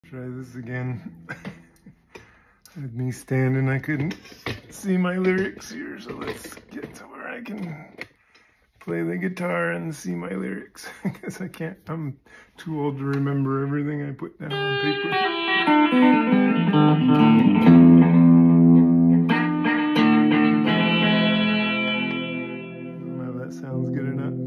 Try this again. With me standing, I couldn't see my lyrics here, so let's get to where I can play the guitar and see my lyrics, because I can't, I'm too old to remember everything I put down on paper. I don't know if that sounds good or not.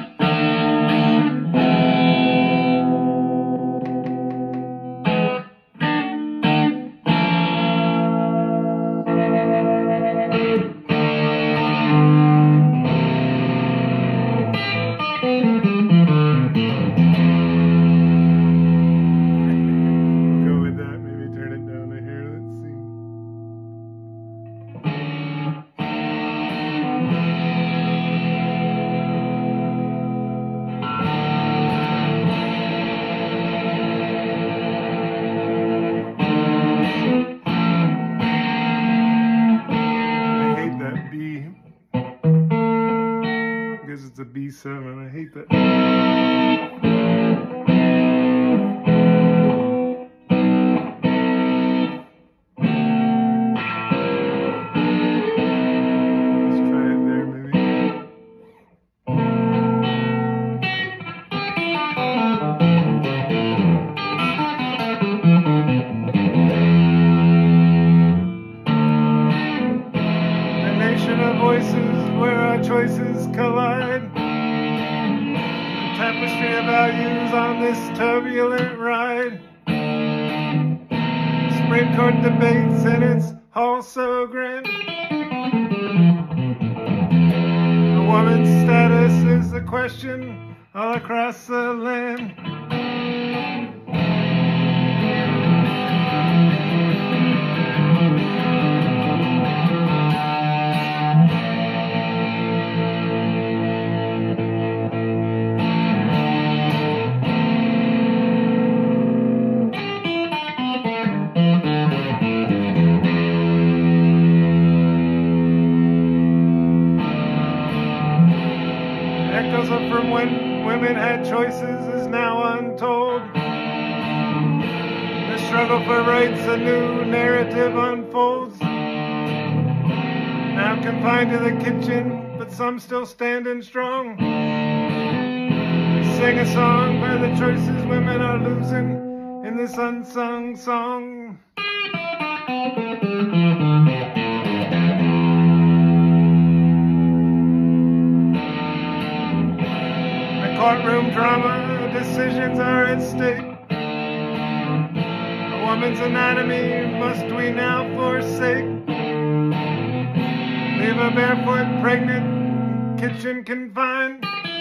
It's a B7. I hate that. Let's try it there, maybe. A nation of voices where our choices collide. Tapestry of values on this turbulent ride. Supreme Court debates and it's all so grand. A woman's status is the question all across the land. Echoes of from when women had choices is now untold. The struggle for rights, a new narrative unfolds. Now confined to the kitchen, but some still standing strong. We sing a song for the choices women are losing in this unsung song. Courtroom drama, decisions are at stake. A woman's autonomy must we now forsake. Leave a barefoot, pregnant, kitchen confined.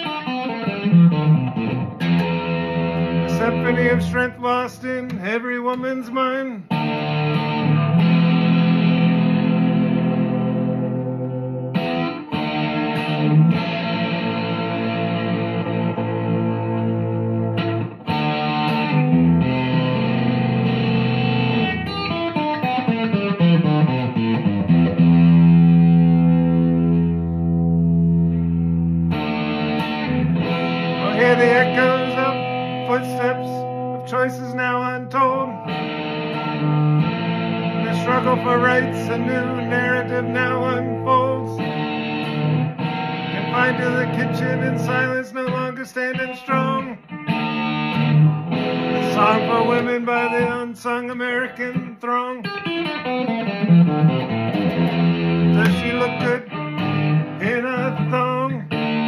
A symphony of strength lost in every woman's mind. Hear the echoes of footsteps of choices now untold. The struggle for rights, a new narrative now unfolds. Confined to the kitchen in silence, no longer standing strong. A song for women by the unsung American throng. Does she look good in a thong?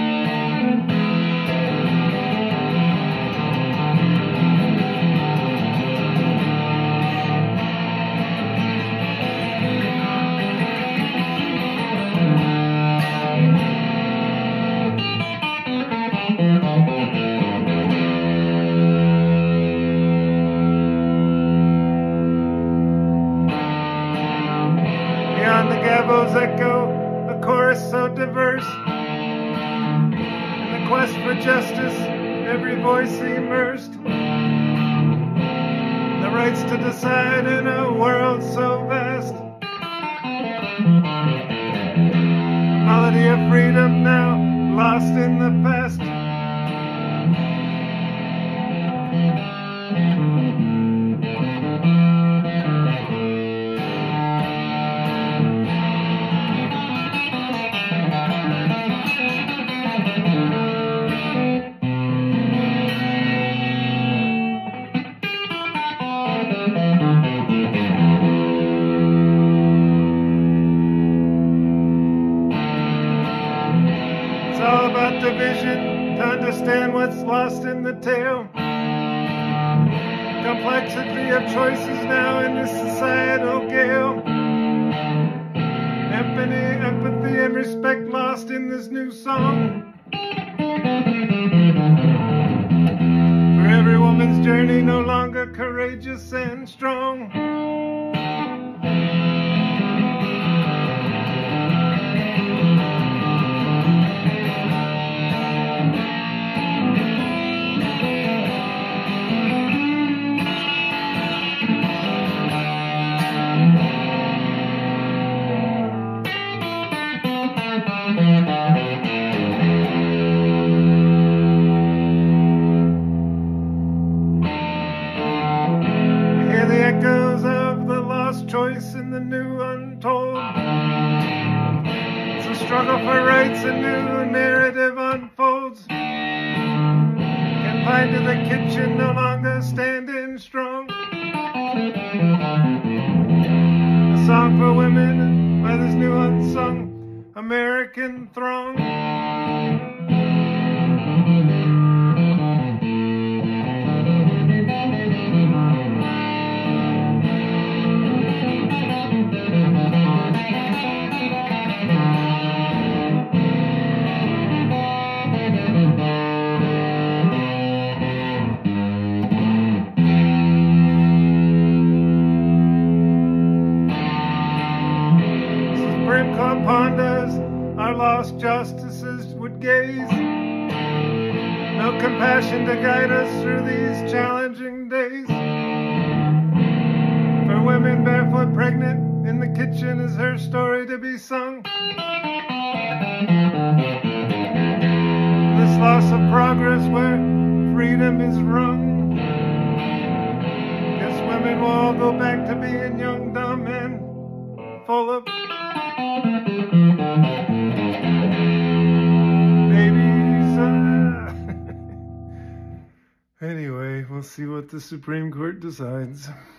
Beyond the gavel's echo, a chorus so diverse. In the quest for justice, every voice immersed. The rights to decide in a world so vast. Melody of freedom now lost in the past. understand what's lost in the tale. Complexity of choices now in this societal gale. Empathy and respect lost in this new song. For every woman's journey no longer courageous and strong. Echoes of the lost choice in the new untold. It's a struggle for rights, a new narrative unfolds. Confined to the kitchen, no longer standing strong. A song for women by this new unsung American throng. Supreme Court ponders our lost justices would gaze. No compassion to guide us through these challenging days. For women barefoot pregnant in the kitchen is her story to be sung. This loss of progress where freedom is wrung. Guess women will all go back to being young, dumb, and full of babies. Anyway, we'll see what the Supreme Court decides.